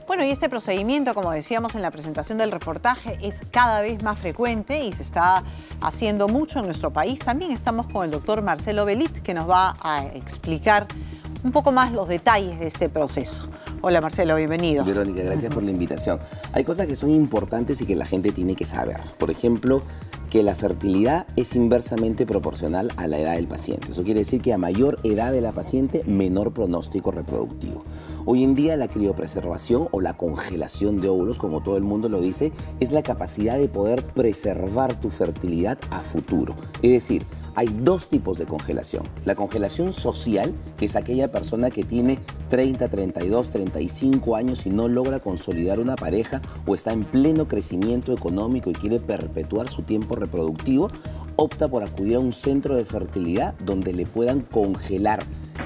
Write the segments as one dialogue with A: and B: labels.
A: Bueno, y este procedimiento, como decíamos en la presentación del reportaje, es cada vez más frecuente y se está haciendo mucho en nuestro país. También estamos con el doctor Marcelo Bellit, que nos va a explicar un poco más los detalles de este proceso. Hola Marcelo, bienvenido.
B: Verónica, gracias por la invitación. Hay cosas que son importantes y que la gente tiene que saber. Por ejemplo, que la fertilidad es inversamente proporcional a la edad del paciente. Eso quiere decir que a mayor edad de la paciente, menor pronóstico reproductivo. Hoy en día la criopreservación o la congelación de óvulos, como todo el mundo lo dice, es la capacidad de poder preservar tu fertilidad a futuro. Es decir, hay dos tipos de congelación. La congelación social, que es aquella persona que tiene 30, 32, 35 años y no logra consolidar una pareja o está en pleno crecimiento económico y quiere perpetuar su tiempo reproductivo, opta por acudir a un centro de fertilidad donde le puedan congelar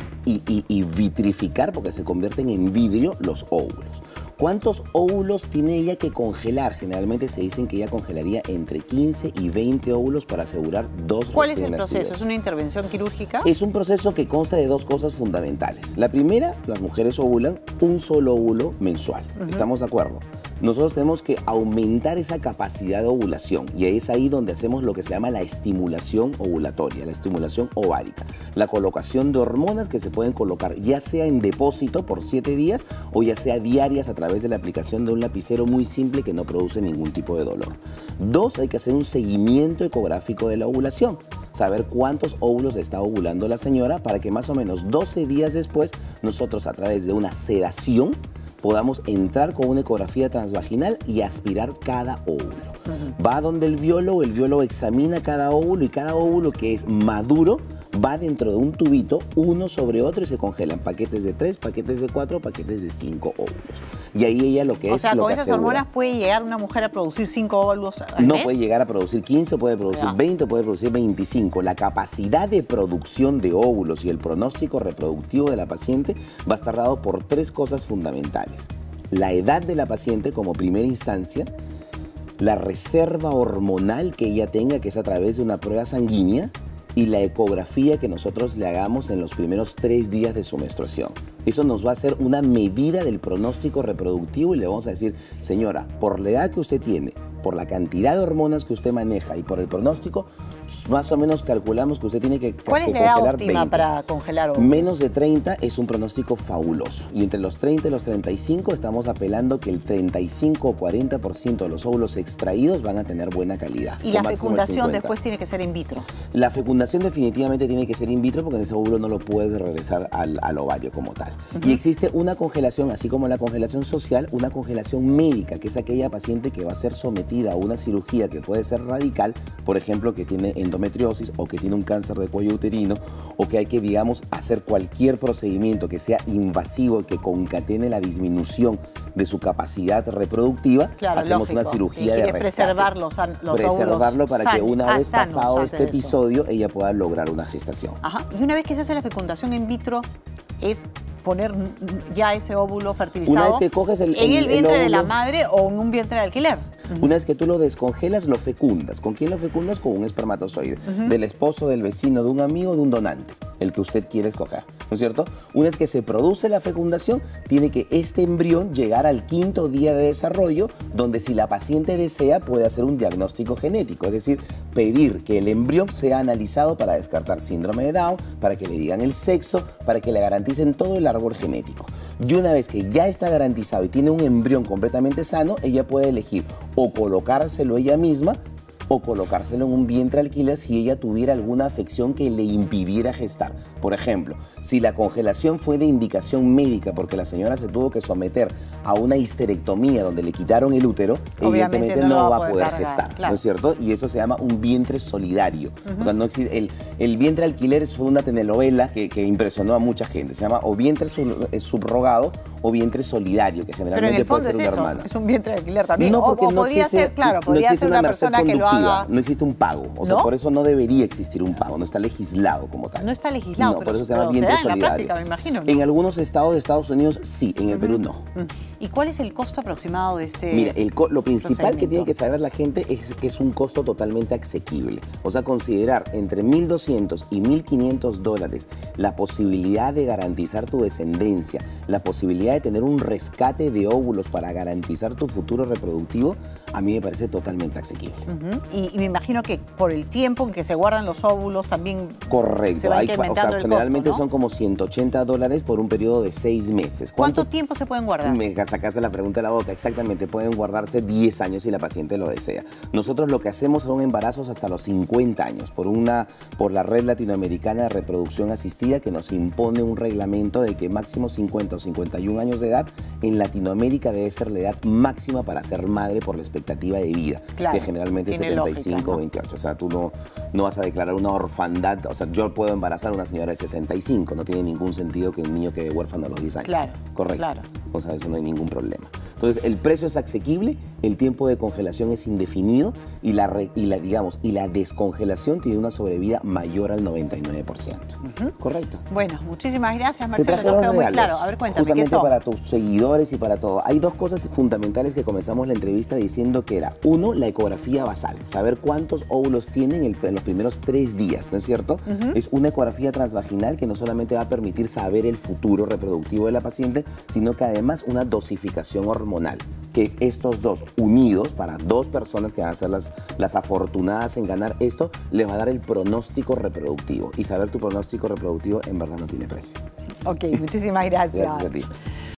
B: y vitrificar, porque se convierten en vidrio, los óvulos. ¿Cuántos óvulos tiene ella que congelar? Generalmente se dicen que ella congelaría entre 15 y 20 óvulos para asegurar dos recién nacidos.
A: ¿Cuál es el proceso? ¿Es una intervención quirúrgica?
B: Es un proceso que consta de dos cosas fundamentales. La primera, las mujeres ovulan un solo óvulo mensual. ¿Estamos de acuerdo? Nosotros tenemos que aumentar esa capacidad de ovulación y es ahí donde hacemos lo que se llama la estimulación ovulatoria, la estimulación ovárica. La colocación de hormonas que se pueden colocar ya sea en depósito por 7 días o ya sea diarias a través de la aplicación de un lapicero muy simple que no produce ningún tipo de dolor. Dos, hay que hacer un seguimiento ecográfico de la ovulación. Saber cuántos óvulos está ovulando la señora para que más o menos 12 días después nosotros a través de una sedación podamos entrar con una ecografía transvaginal y aspirar cada óvulo. Va donde el biólogo examina cada óvulo y cada óvulo que es maduro va dentro de un tubito, uno sobre otro y se congelan paquetes de 3, paquetes de 4, paquetes de 5 óvulos. Y ahí ella lo que es.
A: O sea,
B: lo
A: con
B: que
A: esas
B: asegura.
A: hormonas puede llegar una mujer a producir 5 óvulos al
B: No
A: mes.
B: puede llegar a producir 15, puede producir 20, puede producir 25. La capacidad de producción de óvulos y el pronóstico reproductivo de la paciente va a estar dado por 3 cosas fundamentales. La edad de la paciente como primera instancia, la reserva hormonal que ella tenga, que es a través de una prueba sanguínea, y la ecografía que nosotros le hagamos en los primeros 3 días de su menstruación. Eso nos va a hacer una medida del pronóstico reproductivo y le vamos a decir, señora, por la edad que usted tiene, por la cantidad de hormonas que usted maneja y por el pronóstico, más o menos calculamos que usted tiene que
A: ¿Cuál es la edad óptima para congelar óvulos?
B: Menos de 30 es un pronóstico fabuloso. Y entre los 30 y los 35 estamos apelando que el 35 o 40% de los óvulos extraídos van a tener buena calidad.
A: ¿Y la fecundación después tiene que ser in vitro?
B: La fecundación definitivamente tiene que ser in vitro porque en ese óvulo no lo puedes regresar al ovario como tal. Y existe una congelación, así como la congelación social, una congelación médica, que es aquella paciente que va a ser sometida a una cirugía que puede ser radical, por ejemplo, que tiene endometriosis o que tiene un cáncer de cuello uterino o que hay que, digamos, hacer cualquier procedimiento que sea invasivo y que concatene la disminución de su capacidad reproductiva. Claro, hacemos una cirugía de rescate.
A: Preservarlo
B: para que una vez pasado este episodio ella pueda lograr una gestación.
A: Ajá. Y una vez que se hace la fecundación in vitro, es poner ya ese óvulo fertilizado
B: una vez que coges en
A: el vientre de la madre o en un vientre de alquiler.
B: Una vez que tú lo descongelas, lo fecundas. ¿Con quién lo fecundas? Con un espermatozoide. Del esposo, del vecino, de un amigo, de un donante, el que usted quiere escoger, ¿no es cierto? Una vez que se produce la fecundación, tiene que este embrión llegar al 5.º día de desarrollo, donde si la paciente desea puede hacer un diagnóstico genético, es decir, pedir que el embrión sea analizado para descartar síndrome de Down, para que le digan el sexo, para que le garanticen todo el árbol genético. Y una vez que ya está garantizado y tiene un embrión completamente sano, ella puede elegir o colocárselo ella misma o colocárselo en un vientre alquiler si ella tuviera alguna afección que le impidiera gestar. Por ejemplo, si la congelación fue de indicación médica porque la señora se tuvo que someter a una histerectomía donde le quitaron el útero, evidentemente no va a poder gestar, claro. ¿No es cierto? Y eso se llama un vientre solidario. O sea, no existe, el vientre alquiler fue una telenovela que impresionó a mucha gente. Se llama o vientre subrogado o vientre solidario, que generalmente puede ser una hermana.
A: Es un vientre de alquiler también.
B: No, porque
A: o podría ser, claro, podría ser una persona que lo haga paga.
B: No existe un pago. O sea,
A: ¿No?
B: por eso no debería existir un pago. No está legislado como tal.
A: No está legislado,
B: No,
A: pero
B: por eso se llama
A: pero
B: vientre
A: se da en la
B: solidario.
A: práctica, me imagino, ¿no?
B: En algunos estados de Estados Unidos sí, en el Perú no.
A: ¿Y cuál es el costo aproximado de este
B: Mira, lo principal que tiene
A: procedimiento?
B: que saber la gente es que es un costo totalmente asequible. O sea, considerar entre $1.200 y $1.500 la posibilidad de garantizar tu descendencia, la posibilidad de tener un rescate de óvulos para garantizar tu futuro reproductivo, a mí me parece totalmente asequible.
A: Y me imagino que por el tiempo en que se guardan los óvulos también
B: Correcto.
A: se va
B: O sea,
A: incrementando el
B: generalmente
A: costo, ¿no?
B: son como $180 por un periodo de 6 meses.
A: ¿Cuánto tiempo se pueden guardar?
B: Me sacaste la pregunta de la boca. Exactamente, pueden guardarse 10 años si la paciente lo desea. Nosotros lo que hacemos son embarazos hasta los 50 años por la Red Latinoamericana de Reproducción Asistida, que nos impone un reglamento de que máximo 50 o 51 años de edad en Latinoamérica debe ser la edad máxima para ser madre por la expectativa de vida,
A: Claro,
B: que generalmente es
A: tiene
B: 75
A: lógica,
B: o
A: ¿no?
B: 28. O sea, tú no vas a declarar una orfandad. O sea, yo puedo embarazar a una señora de 65. No tiene ningún sentido que un niño quede huérfano a los 10 años.
A: Claro,
B: Correcto.
A: claro.
B: O sea, eso no hay ningún problema. Entonces, el precio es asequible, el tiempo de congelación es indefinido y la descongelación tiene una sobrevida mayor al 99%. Correcto.
A: Bueno, muchísimas gracias,
B: Te
A: Marcelo.
B: traje
A: Nos
B: dos
A: quedó muy
B: regalos,
A: claro. A ver, cuéntame, ¿qué
B: justamente
A: son?
B: para tus seguidores y para todo. Hay dos cosas fundamentales que comenzamos la entrevista diciendo que era, uno, la ecografía basal, saber cuántos óvulos tienen en los primeros 3 días, ¿no es cierto? Es una ecografía transvaginal que no solamente va a permitir saber el futuro reproductivo de la paciente, sino que además una dosificación hormonal, que estos dos unidos, para 2 personas que van a ser las afortunadas en ganar esto, les va a dar el pronóstico reproductivo. Y saber tu pronóstico reproductivo en verdad no tiene precio.
A: Ok, muchísimas gracias.
B: Gracias a ti.